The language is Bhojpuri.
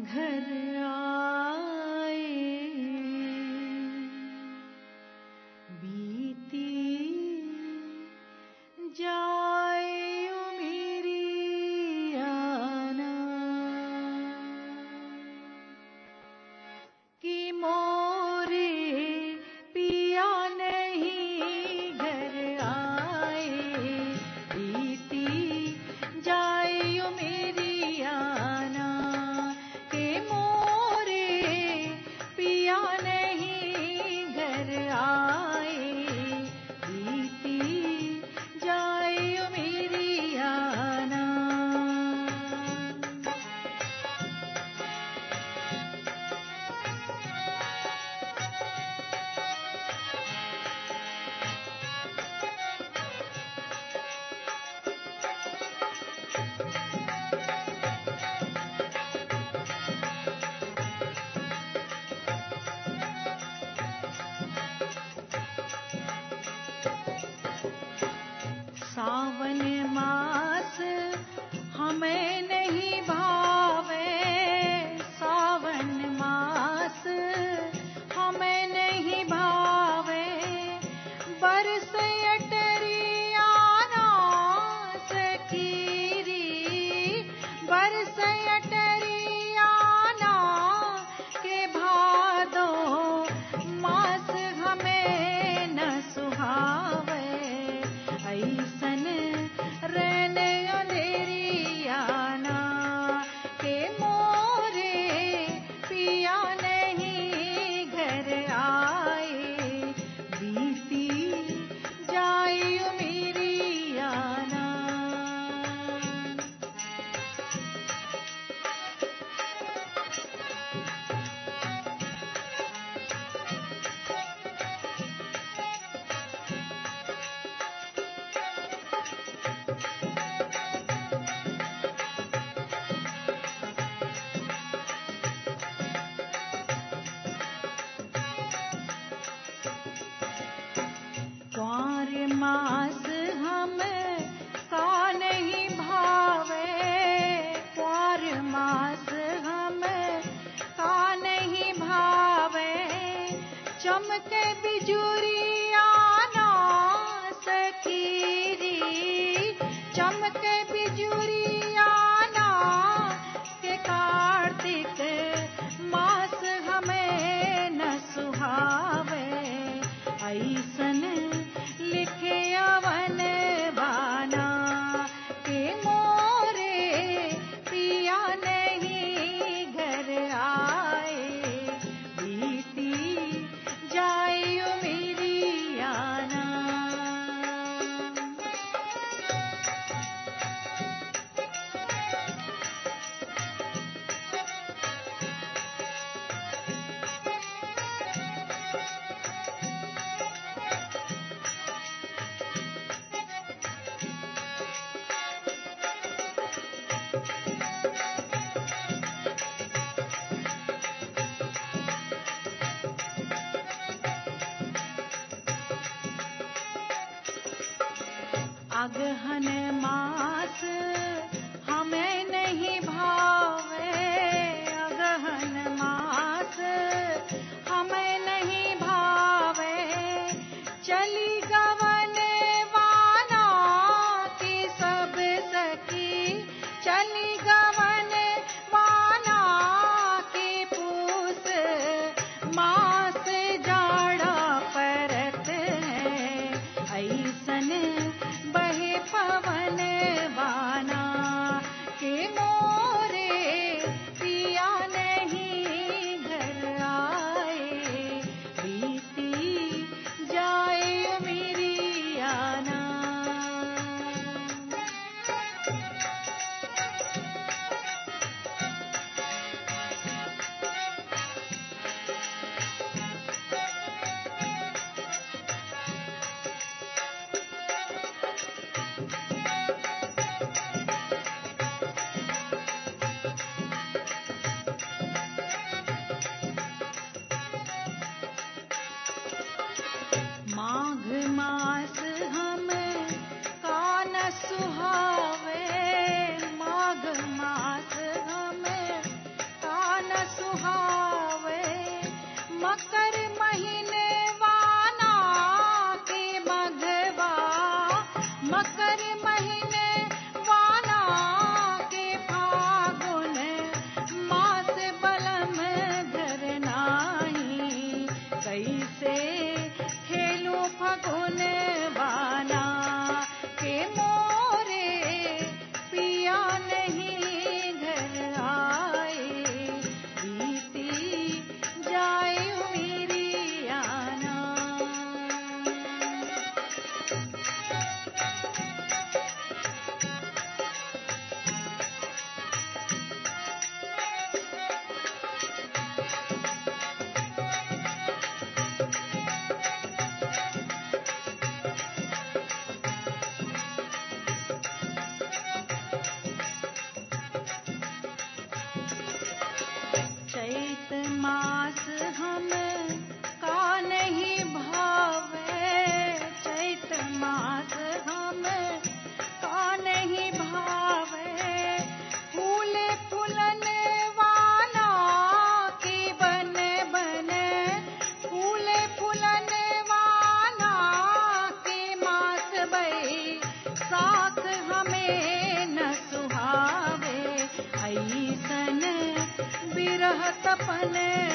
घर आए, बीती जाए मेरी आना, कि मोरे पिया नहीं घर आए, बीती जाए मेरी आना, कि मोरे पिया नहीं घर आए, बीती जाए मेरी आना। सावन मास हमें नहीं भावे, सावन मास हमें नहीं भावे, बरस अटरिया नास कीरी, बरस अटरिया ना के भादो मास हमें न सुहावे, ऐसन रहने अंधेरी आना, के मोरे पिया नहीं घर आए, बीती जाए मेरी आना। क्वार मास हम का नहीं भावे, क्वार मास हम का नहीं भावे, चमके बिजुरिया नास कीरी, चमके बिजुरिया ना के कार्तिक मास हमें न सुहावे, ऐसन लिखे अवन बाना, के मोरे पिया नहीं घर आए, बीती जाए मेरी आना। अगहन मास हमें नहीं भावे, अगहन मास हमें नहीं भावे, चली गवन वाना की सब सखी, चली गवन वाना की पूस मास जाड़ा परत है, ऐसन बहे पवन वाना, गुण बाना के मोरे पिया नहीं घर आए, बीती जाए मेरी आना। चैत मास हम का नहीं भावे, चैत मास हम का नहीं भावे, फूले फूलन वाला की बन बन, फूले फूलन वाला की मास बई साख हमें न सुहावे, ऐसन बिरह तपन